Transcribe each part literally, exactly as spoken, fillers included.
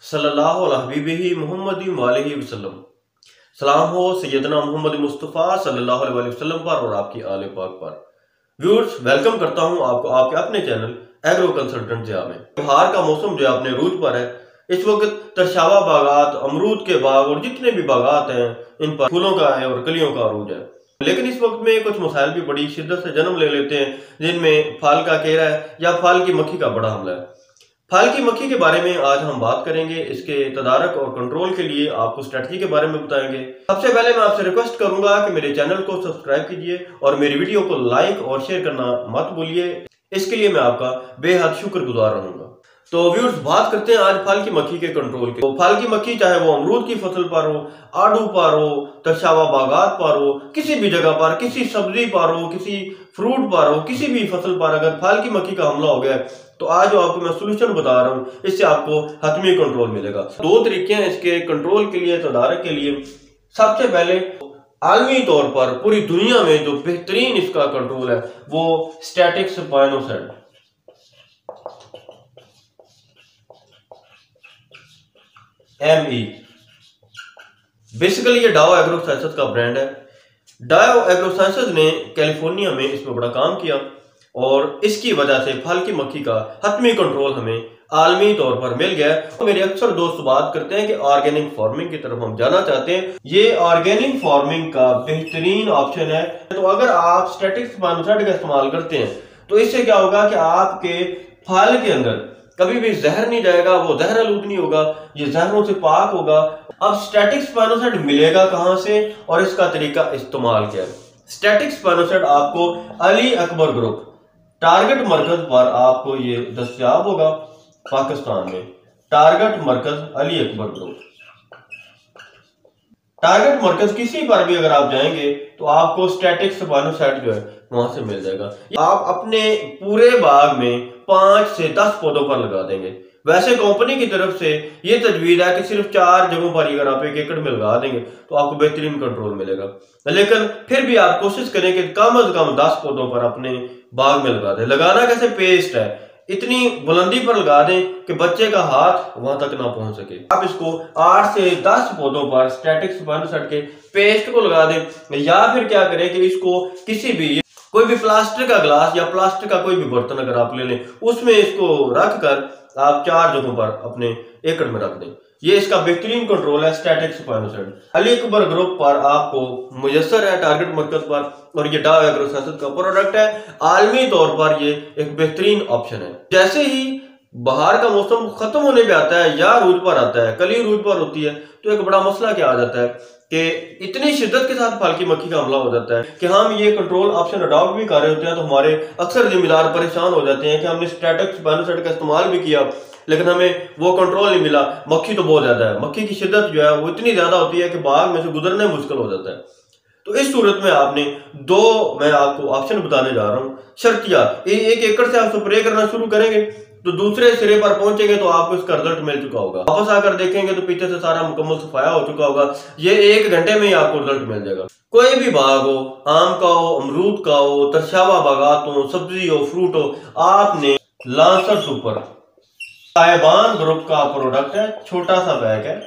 सल्लल्लाहु अलैहि हबीबिही मुहम्मदी वालिही वसल्लम। सलाम हो सैयदना मोहम्मद मुस्तफ़ा सल्लल्लाहु अलैहि वसल्लम पर और आपकी आले पाक पर। व्यूअर्स, वेलकम करता हूं आपको आपके अपने चैनल एग्रो कंसल्टेंट जिया में। बहार का मौसम जो है अपने रूज पर है। इस वक्त तरशावा बागात, अमरूद के बाग और जितने भी बागात हैं इन पर फूलों का है और कलियों का अरूज है। लेकिन इस वक्त में कुछ मसाइल भी बड़ी शिद्दत से जन्म ले लेते हैं, जिनमें फल का केरा है या फल की मक्खी का बड़ा हमला है। फल की मक्खी के बारे में आज हम बात करेंगे। इसके तदारक और कंट्रोल के लिए आपको स्ट्रेटजी के बारे में बताएंगे। सबसे पहले मैं आपसे रिक्वेस्ट करूंगा कि मेरे चैनल को सब्सक्राइब कीजिए और मेरी वीडियो को लाइक और शेयर करना मत भूलिए। इसके लिए मैं आपका बेहद शुक्रगुजार रहूंगा। तो व्यूअर्स, बात करते हैं आज फल की मक्खी के कंट्रोल के। तो फल की मक्खी चाहे वो अमरूद की फसल पर हो, आड़ू पर हो, तरशावा बागात पर हो, किसी भी जगह पर, किसी सब्जी पर हो, किसी फ्रूट पर हो, किसी भी फसल पर अगर फल की मक्खी का हमला हो गया तो आज जो आपको मैं सोल्यूशन बता रहा हूं, इससे आपको हतमी कंट्रोल मिलेगा। दो तरीके हैं इसके कंट्रोल के लिए, तदारक के लिए। सबसे पहले आलमी तौर पर पूरी दुनिया में जो बेहतरीन इसका कंट्रोल है वो static spinosad M E. Basically ये डाओ एग्रो साइंसेस का ब्रांड है। डाओ एग्रो साइंसेस ने कैलिफोर्निया में इसमें बड़ा काम किया और इसकी वजह से फल की मक्खी का हतमी कंट्रोल हमें आलमी तौर पर मिल गया। तो मेरे अक्सर दोस्त बात करते हैं कि ऑर्गेनिक फार्मिंग की तरफ हम जाना चाहते हैं। ये ऑर्गेनिक फार्मिंग का बेहतरीन ऑप्शन है। तो अगर आप स्टैटिक स्पाइनोसाइड का इस्तेमाल करते हैं तो इससे क्या होगा कि आपके फल के अंदर कभी भी जहर नहीं जाएगा, वो जहर आलूद नहीं होगा, ये जहरों से पाक होगा। अब स्टैटिक स्पाइनोसाइड मिलेगा कहां से और इसका तरीका इस्तेमाल क्या है। स्टैटिक स्पाइनोसाइड आपको अली अकबर ग्रुप टारगेट मरकज पर आपको ये दस्तयाब होगा पाकिस्तान में। टारगेट मरकज अली अकबर ग्रुप। टारगेट मरकज किसी पर भी अगर आप जाएंगे तो आपको स्टैटिक स्पाइनोसाइड जो है वहां से मिल जाएगा। आप अपने पूरे बाग में पांच से दस पौधों पर लगा देंगे। वैसे कंपनी की तरफ से ये तजवीज है कि सिर्फ चार जगहों पर अगर आप एक एकड़ में लगा देंगे तो आपको बेहतरीन कंट्रोल मिलेगा। लेकिन फिर भी आप कोशिश करें कि कम अज कम दस पौधों पर अपने बाग में लगा दें। लगाना कैसे, पेस्ट है, इतनी बुलंदी पर लगा दें कि बच्चे का हाथ वहां तक ना पहुंच सके। आप इसको आठ से दस पौधों पर स्टैटिक स्पाइनोसाइड के पेस्ट को लगा दें, या फिर क्या करें कि इसको किसी भी कोई भी प्लास्टिक का ग्लास या प्लास्टिक का कोई भी बर्तन अगर आप ले लें उसमें इसको रख कर आप चार जगहों पर अपने एकड़ में रख दें। ये इसका बेहतरीन कंट्रोल है static spinosad. Ali Akbar group पर आपको मुयस्सर है टारगेट मरकज पर, और ये डाओ एग्रो साइंसेस का प्रोडक्ट है। आलमी तौर पर ये एक बेहतरीन ऑप्शन है। जैसे ही बाहर का मौसम खत्म होने पे आता है या रूज पर आता है, कली रूज पर होती है, तो एक बड़ा मसला क्या आ जाता है कि इतनी शिद्दत के साथ फल की मक्खी का हमला हो जाता है कि हम ये कंट्रोल ऑप्शन अडॉप्ट भी कर रहे होते हैं तो हमारे अक्सर जिम्मेदार परेशान हो जाते हैं कि हमने स्टैटिक स्पाइनोसाइड का इस्तेमाल भी किया लेकिन हमें वो कंट्रोल नहीं मिला। मक्खी तो बहुत ज्यादा है, मक्खी की शिद्दत जो है वो इतनी ज्यादा होती है कि बाग में से गुजरना मुश्किल हो जाता है। तो इस सूरत में आपने दो मैं आपको ऑप्शन बताने जा रहा हूँ। शर्तिया एक एकड़ से आप स्प्रे करना शुरू करेंगे तो दूसरे सिरे पर पहुंचेंगे तो आपको इसका रिजल्ट मिल चुका होगा। वापस आकर देखेंगे तो पीछे से सारा मुकम्मल सफाया हो चुका होगा। ये एक घंटे में ही आपको रिजल्ट मिल जाएगा। कोई भी बाग हो, आम का हो, अमरूद का हो, तरशावा बागात हो, सब्जी हो, फ्रूट हो, आपने लांसर सुपर साहिबान ग्रुप का प्रोडक्ट है, छोटा सा बैग है,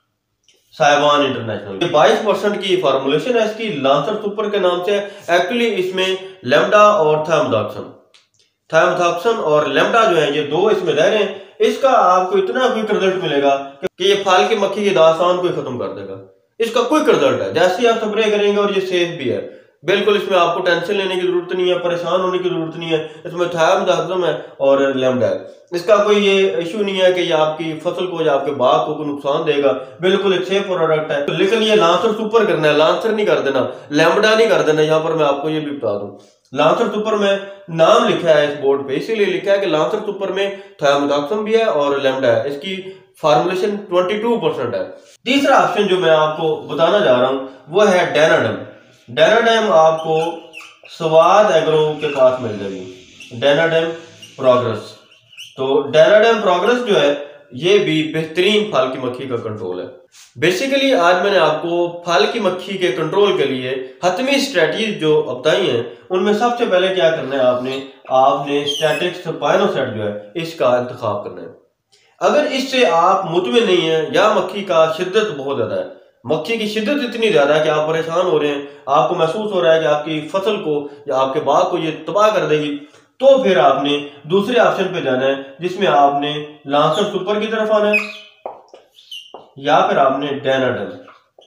साहिबान इंटरनेशनल। ये बाईस परसेंट की फॉर्मुलेशन है इसकी, लांसर सुपर के नाम से। एक्चुअली इसमें लेमडा और थायमोथॉक्सन थायमोथॉक्सन और लेमडा जो है ये दो इसमें रह रहे हैं। इसका आपको इतना क्विक रिजल्ट मिलेगा कि ये फल की मक्खी की दास्तान को खत्म कर देगा। इसका क्विक रिजल्ट है, जैसे ही आप स्प्रे करेंगे, और ये सेफ भी है बिल्कुल। इसमें आपको टेंशन लेने की जरूरत नहीं है, परेशान होने की जरूरत नहीं है। इसमें थायमोथॉक्सन है और लेमडा है। इसका कोई ये इशू नहीं है कि ये आपकी फसल को या आपके बाग को नुकसान देगा। बिल्कुल एक सेफ प्रोडक्ट है। लेकिन ये लांसर सुपर करना है, लांसर नहीं कर देना, लेमडा नहीं कर देना। यहाँ पर मैं आपको ये भी बता दूं, लांसर सुपर में नाम लिखा है इस बोर्ड पे, इसीलिए लिखा है कि लांसर सुपर में थायमोथॉक्सन भी है और लेमडा है। इसकी फॉर्मुलेशन बाईस परसेंट है। तीसरा ऑप्शन जो मैं आपको बताना जा रहा हूं वो है डेनाडेम। डेनाडेम आपको स्वाद एग्रो के पास मिल जाएगी, डेनाडेम प्रोग्रेस। तो डेनाडेम प्रोग्रेस जो है ये भी बेहतरीन फल की मक्खी का कंट्रोल है। बेसिकली आज मैंने आपको फल की मक्खी के कंट्रोल के लिए हतमी स्ट्रेटजीज जो बताई हैं उनमें सबसे पहले क्या करना है, आपने आपने स्टैटिक स्पाइनोसाइड जो है इसका इंतखाब करना है। अगर इससे आप मुतमिन नहीं है या मक्खी का शिद्दत बहुत ज्यादा है, मक्खी की शिद्दत इतनी ज्यादा है कि आप परेशान हो रहे हैं, आपको महसूस हो रहा है कि आपकी फसल को या आपके बाग को ये तबाह कर देगी, तो फिर आपने दूसरे ऑप्शन पे जाना है जिसमें आपने लांसर सुपर की तरफ आना है या फिर आपने डेनाडल।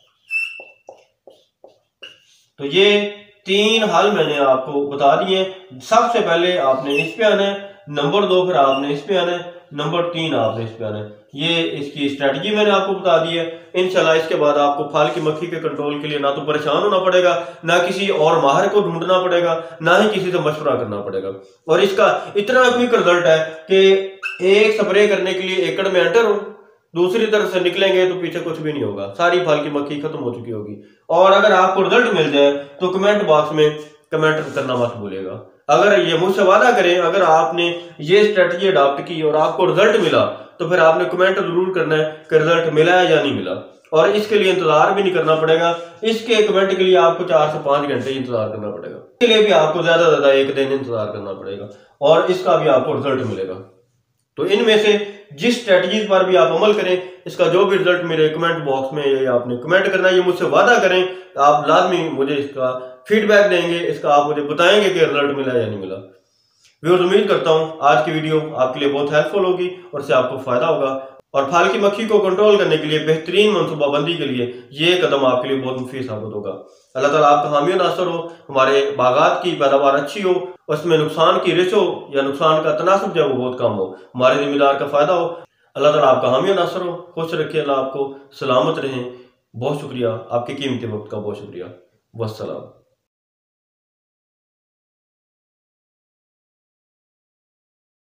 तो ये तीन हल मैंने आपको बता दिए। सबसे पहले आपने इस पे आना है, नंबर दो फिर आपने इस पे आना है, नंबर तीन आपने इस पे आना है। ये इसकी स्ट्रेटजी मैंने आपको बता दी है। इंशाल्लाह इसके बाद आपको फल की मक्खी के कंट्रोल के लिए ना तो परेशान होना पड़ेगा, ना किसी और माहिर को ढूंढना पड़ेगा, ना ही किसी से मशवरा करना पड़ेगा। और इसका इतना क्विक रिजल्ट है कि एक स्प्रे करने के लिए एकड़ में एंटर हो, दूसरी तरफ से निकलेंगे तो पीछे कुछ भी नहीं होगा, सारी फल की मक्खी खत्म हो चुकी होगी। और अगर आपको रिजल्ट मिल जाए तो कमेंट बॉक्स में कमेंट करना मत भूलिएगा। अगर ये मुझसे वादा करें, अगर आपने ये स्ट्रेटजी अडॉप्ट की और आपको रिजल्ट मिला तो फिर आपने कमेंट जरूर करना है कि रिजल्ट मिला है या नहीं मिला। और इसके लिए इंतजार भी नहीं करना पड़ेगा, इसके कमेंट के लिए आपको चार से पांच घंटे इंतजार करना पड़ेगा, इसके लिए भी आपको ज्यादा से ज्यादा एक दिन इंतजार करना पड़ेगा और इसका भी आपको रिजल्ट मिलेगा। तो इनमें से जिस स्ट्रेटजीज पर भी आप अमल करें, इसका जो भी रिजल्ट मेरे कमेंट बॉक्स में ये आपने कमेंट करना है, ये मुझसे वादा करें, आप लाजमी मुझे इसका फीडबैक देंगे, इसका आप मुझे बताएंगे कि रिजल्ट मिला या नहीं मिला। व्यूअर्स, उम्मीद करता हूं आज की वीडियो आपके लिए बहुत हेल्पफुल होगी और इससे आपको फायदा होगा। और फल की मक्खी को कंट्रोल करने के लिए बेहतरीन मनसूबाबंदी के लिए ये कदम आपके लिए बहुत मुफीद साबित होगा। अल्लाह ताला आपका हामी और नासर हो, हमारे बागात की पैदावार अच्छी हो, उसमें नुकसान की रेशो या नुकसान का तनासब जो है वो बहुत कम हो, हमारे जिम्मेदार का फायदा हो। अल्लाह ताला आपका हामी और नासर हो, खुश रखिए, अल्लाह आपको सलामत रहें। बहुत शुक्रिया, आपके कीमती वक्त का बहुत शुक्रिया। वस्सलाम।